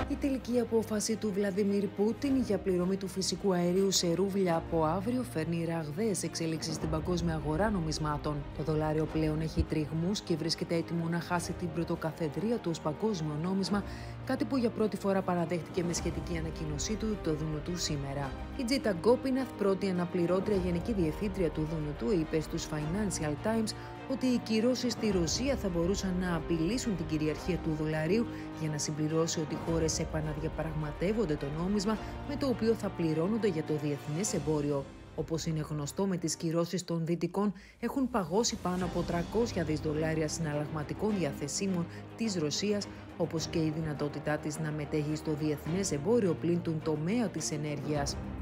Η τελική απόφαση του Βλαντιμίρ Πούτιν για πληρωμή του φυσικού αερίου σε ρούβλια από αύριο φέρνει ραγδαίες εξελίξεις στην παγκόσμια αγορά νομισμάτων. Το δολάριο πλέον έχει τριγμούς και βρίσκεται έτοιμο να χάσει την πρωτοκαθεδρία του ως παγκόσμιο νόμισμα, κάτι που για πρώτη φορά παραδέχτηκε με σχετική ανακοίνωσή του το ΔΝΤ σήμερα. Η Τζίτα Γκόπιναθ, πρώτη αναπληρώτρια γενική διευθύντρια του ΔΝΤ, είπε στους Financial Times ότι οι κυρώσεις στη Ρωσία θα μπορούσαν να απειλήσουν την κυριαρχία του δολαρίου για να συμπληρώσει ότι οι χώρες επαναδιαπραγματεύονται το νόμισμα με το οποίο θα πληρώνονται για το διεθνές εμπόριο. Όπως είναι γνωστό, με τις κυρώσεις των Δυτικών έχουν παγώσει πάνω από 300 δις δολάρια συναλλαγματικών διαθεσίμων της Ρωσίας, όπως και η δυνατότητά της να μετέχει στο διεθνές εμπόριο πλην του τομέα της ενέργειας.